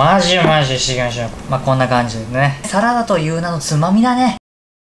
マジしていきましょう。まあこんな感じでね。サラダという名のつまみだね。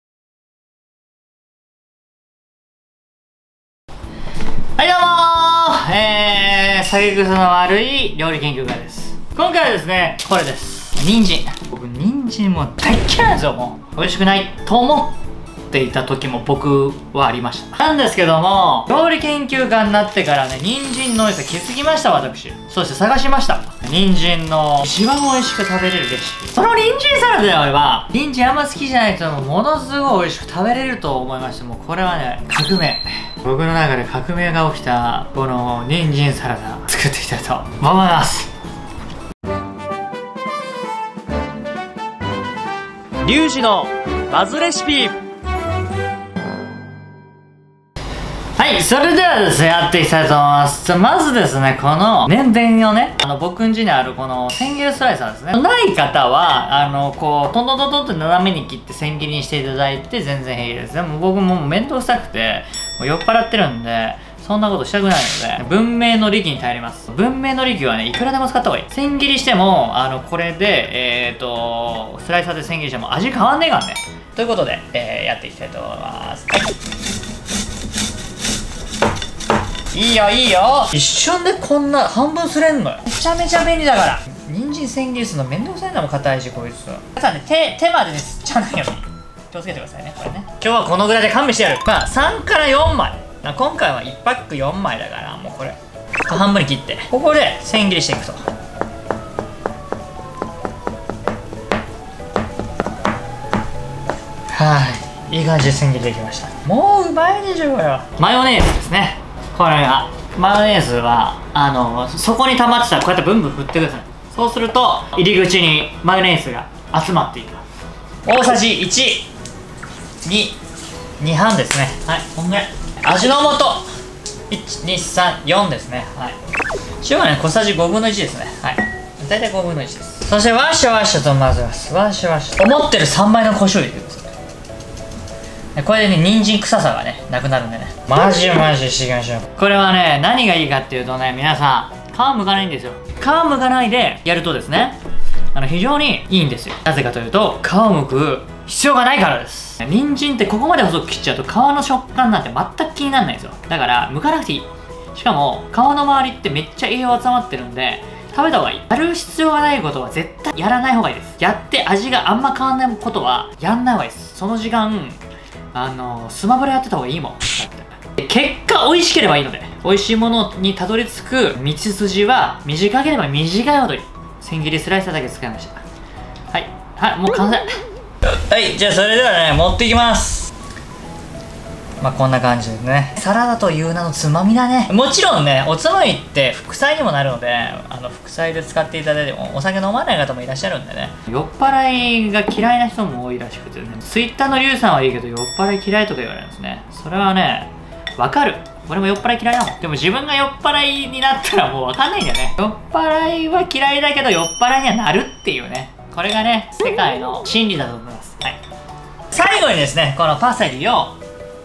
はいどうも酒癖の悪い料理研究家です。今回はですね、これです。人参。僕、人参も大嫌いなんですよ、もう。美味しくないと思っていた時も僕はありました。なんですけども、料理研究家になってからね、人参の美味しさ気づきました、私。そして探しました。人参の一番美味しく食べれるレシピ。その人参サラダであれば、人参あんま好きじゃない人もものすごい美味しく食べれると思いまして、もうこれはね、革命。僕の中で革命が起きたこの人参サラダ作っていきたいと思います。 リュウジのバズレシピ。 はい、それではですね、やっていきたいと思います。まずですね、この年伝をね、僕ん家にあるこの千切りスライサーですね。ない方は、こう、トントントントンって斜めに切って千切りにしていただいて全然平気です。でも僕もう面倒くさくて、もう酔っ払ってるんで、そんなことしたくないので、文明の利器に頼ります。文明の利器はね、いくらでも使った方がいい。千切りしても、これで、スライサーで千切りしても味変わんねえからね。ということで、やっていきたいと思います。はい。いいよ、いいよ。一瞬でこんな半分すれんのよ。めちゃめちゃ便利だから。人参千切りするのめんどくさいのも硬いし、こいつ。皆さんね、手までね、吸っちゃわないように。気をつけてくださいね、これね。今日はこのぐらいで勘弁してやる。まあ、3から4枚。今回は1パック4枚だから、もうこれ半分に切って、ここで千切りしていくと。はい、いい感じで千切りできました。もううまいでしょこれは。マヨネーズですね。これがマヨネーズはそこに溜まってたらこうやってブンブン振ってください。そうすると入り口にマヨネーズが集まっていきます。大さじ1、2半ですね。はい、こんぐらい。味の素1,2,3,4ですね。はい。塩はね、小さじ5分の1ですね。はい。大体5分の1です。そしてワッシュワッシュと混ぜます。ワッシュワッシュ。思ってる3倍の胡椒入れてください。これでね、人参臭さがね、なくなるんでね。マジしていきましょう。これはね、何がいいかっていうとね、皆さん、皮むかないんですよ。皮むかないでやるとですね、非常にいいんですよ。なぜかというと、皮をむく必要がないからです。人参ってここまで細く切っちゃうと皮の食感なんて全く気にならないんですよ。だから剥かなくていい。しかも皮の周りってめっちゃ栄養集まってるんで食べた方がいい。やる必要がないことは絶対やらない方がいいです。やって味があんま変わんないことはやんない方がいいです。その時間スマブラやってた方がいいもん。だって結果美味しければいいので、美味しいものにたどり着く道筋は短ければ短いほどいい。千切りスライサーだけ使いました。はいはい、もう完成。はい、じゃあそれではね、持っていきます。まあこんな感じですね。サラダという名のつまみだね。もちろんね、おつまみって副菜にもなるので、副菜で使っていただいても、お酒飲まない方もいらっしゃるんでね。酔っ払いが嫌いな人も多いらしくてね、Twitter のリュウさんはいいけど、酔っ払い嫌いとか言われるんですね。それはね、わかる。俺も酔っ払い嫌いだもん。でも自分が酔っ払いになったらもうわかんないんだよね。酔っ払いは嫌いだけど、酔っ払いにはなるっていうね。これがね、世界の真理だと思います。はい。最後にですね、このパセリを、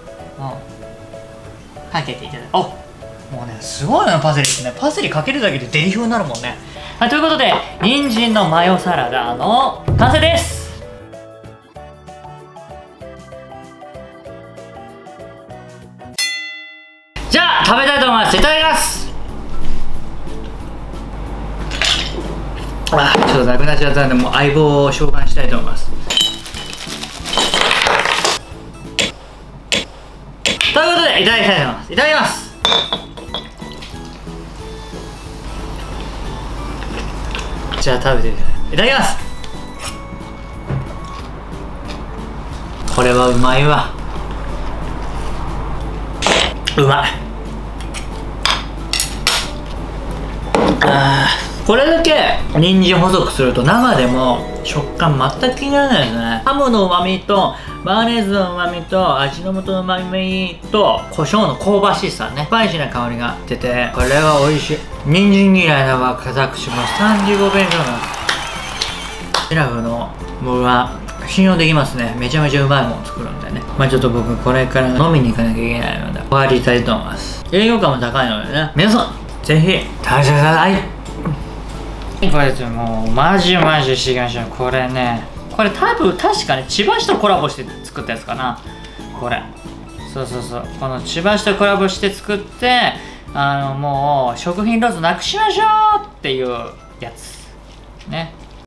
かけていただく。お、もうね、すごいな、パセリってね。パセリかけるだけでデリ風になるもんね。はい、ということで、人参のマヨサラダの完成です。じゃあ、食べたいと思います。いただきます。ちょっとなくなっちゃったんで、もう相棒を召喚したいと思います。ということで、いただきたいと思います。いただきます。じゃあ食べてください。いただきます。これはうまいわ。うまい。これだけ人参細くすると生でも食感全く気にならないですね。ハムの旨味とマヨネーズの旨味と味の素の旨味と胡椒の香ばしさね、スパイシーな香りが出て、これは美味しい。人参嫌いな私も35弁以上なんです。シラフの僕は信用できますね。めちゃめちゃうまいもの作るんでね。まあちょっと僕これから飲みに行かなきゃいけないので終わりたいと思います。栄養価も高いのでね、皆さんぜひ試してください。 これもうマジしていきましょう。これね、これ確かね千葉市とコラボして作ったやつかな。これそうこの千葉市とコラボして作って、もう食品ロスなくしましょうっていうやつね。